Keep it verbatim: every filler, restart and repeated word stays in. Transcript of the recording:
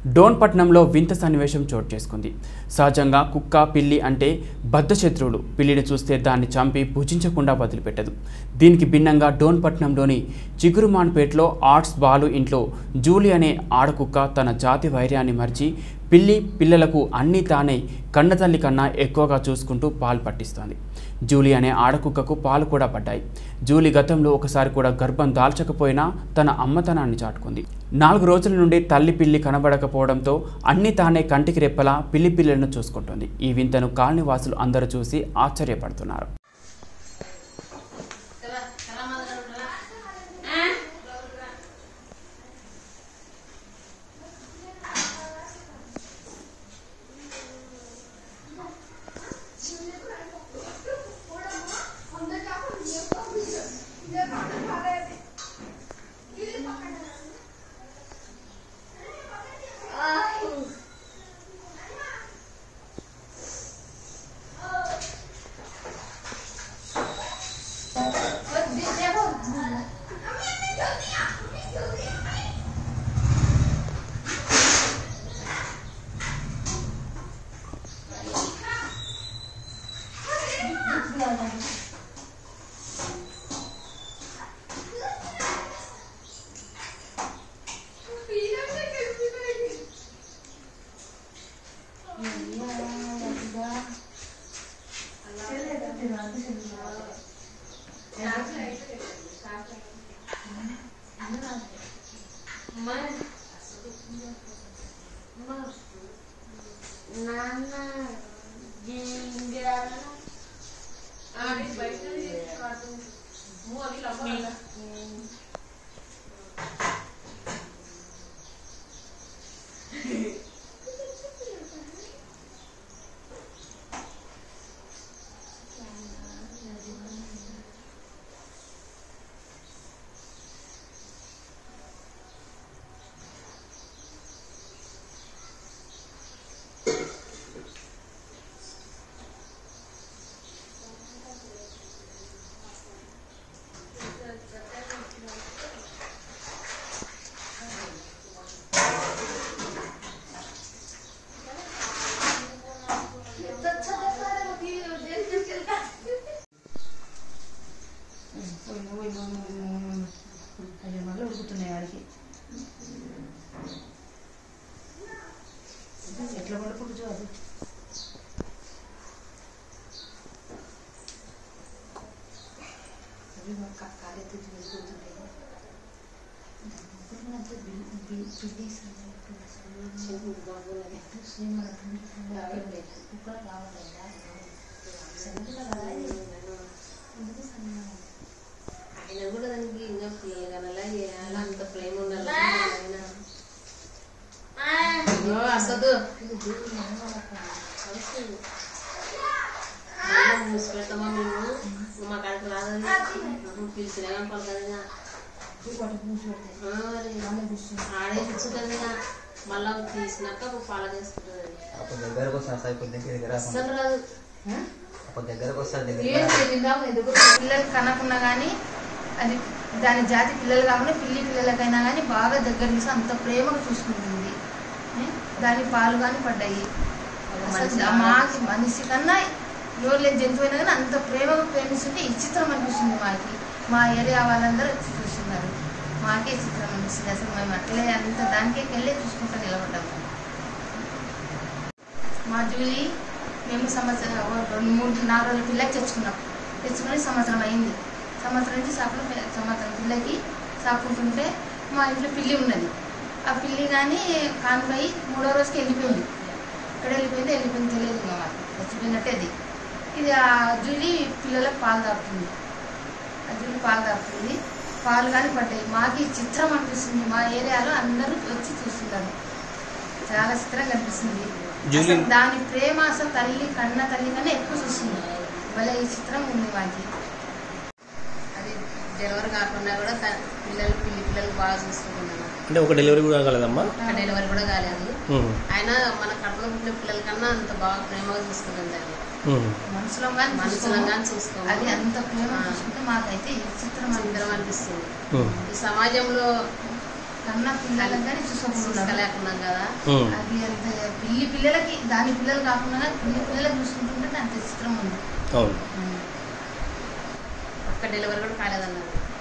డోన్పట్నంలో వింత సన్నివేశం చోటు చేసుకుంది. సహజంగా కుక్క పిల్లి అంటే బద్ధశత్రువులు. పిల్లిని చూస్తే దాన్ని చంపి భుజించకుండా వదిలిపెట్టదు. దీనికి భిన్నంగా డోన్పట్నంలోని చిగురుమాన్పేటలో ఆర్ట్స్ బాలు ఇంట్లో జూలీ అనే ఆడకుక్క తన జాతి వైర్యాన్ని మరిచి పిల్లి పిల్లలకు అన్నీ తానే కన్నతల్లి కన్నా ఎక్కువగా చూసుకుంటూ పాలు పట్టిస్తోంది. జూలీ అనే ఆడకుక్కకు పాలు కూడా పడ్డాయి. జూలీ గతంలో ఒకసారి కూడా గర్భం దాల్చకపోయినా తన అమ్మతనాన్ని చాటుకుంది. నాలుగు రోజుల నుండి తల్లి పిల్లి కనబడకపోవడంతో అన్ని తానే కంటికి రెప్పలా పిల్లి పిల్లలను చూసుకుంటుంది. ఈ వింతను కాలనీ వాసులు అందరూ చూసి ఆశ్చర్యపడుతున్నారు. ఎట్లా పడుకుంటు అది కాలేజీ వెళ్ళిపోతుంటాయి. ఆయన కూడా దానికి ఇంకా పిల్లలు కనాలా చేయాలా అంత ప్రేమ ఉండాలి. అసలు మూసి పెడతామా మేము మా కాడికి రాదని పిలిచినా కానీ పలకదిగా ఆడే కూర్చుంటుంది. మళ్ళా తీసినాక పాల చేసుకుంటుంది. అసలు రాదు. పిల్లలు కనకున్నా కానీ అది దాని జాతి పిల్లలు కాకుండా పిల్లి పిల్లలకైనా కానీ బాగా దగ్గర తీసి అంత ప్రేమగా చూసుకుంటుంది. దాని పాలు కానీ పడ్డాయి. మాకి మనిషి కన్నా ఎవరు లేని జంతువు అయినా కానీ అంత ప్రేమగా ప్రేమిస్తుంటే ఈ చిత్రం అనిపిస్తుంది. మాకి మా ఏరియా వాళ్ళందరూ వచ్చి చూస్తున్నారు. మాకే చిత్రం అనిపిస్తుంది. అసలు మేము అట్లే అంత దానికే వెళ్ళే చూసుకుంటూ నిలబడ్డాము. మా జూలీ మేము సంవత్సరం రెండు మూడు నాలుగు రోజుల పిల్లకి తెచ్చుకున్నాం. తెచ్చుకుని సంవత్సరం అయింది. సంవత్సరం నుంచి సాపులు సంవత్సరం పిల్లకి సాపుకుంటుంటే మా ఇంట్లో పిల్లి ఉన్నది. ఆ పిల్లి కానీ కాన్పోయి మూడో రోజుకి వెళ్ళిపోయింది. ఇక్కడ వెళ్ళిపోయింది వెళ్ళిపోయింది తెలియదు. ఇంకా మాకు చచ్చిపోయినట్టే అది. ఇది ఆ జూలీ పిల్లలకు పాలు తాపుతుంది. ఆ జూలీ పాలు తాపుతుంది. పాలు కానీ పడ్డాయి. మాకు చిత్రం అనిపిస్తుంది. మా ఏరియాలో అందరూ వచ్చి చూస్తున్నారు. చాలా చిత్రంగా అనిపిస్తుంది. దాని ప్రేమ అసలు తల్లి కన్న తల్లి కన్నా ఎక్కువ చూస్తుంది. భలే ఈ చిత్రం ఉంది మాకి. అది డెలివరీ కాకుండా కూడా పిల్లలు పిల్లి పిల్లలు బాగా చూసుకుంటున్నాను. అంటే ఒక డెలివరీ కూడా కాలేదమ్మా? డెలివరీ కూడా కాలేదు. ఆయన మన కడుపులో పుట్టిన పిల్లల కన్నా అంత బాగా ప్రేమగా చూసుకుంటుంది. మనసులో కానీ మనసులో కానీ చూసుకోవాలి. అది అంత ప్రేమ చూసుకుంటే మాకైతే చిత్రం చిత్రం అనిపిస్తుంది. ఈ సమాజంలో కన్నా పిల్లలకు కానీ చూసుకోలేకున్నాం కదా. అది అంత పిల్లి పిల్లలకి దాని పిల్లలు కాకుండా పిల్లి పిల్లలకు చూసుకుంటుంటే నాకు చిత్రం ఉంది. అవును, ఒక్క డెలివరీ కూడా కాలేదన్నారు.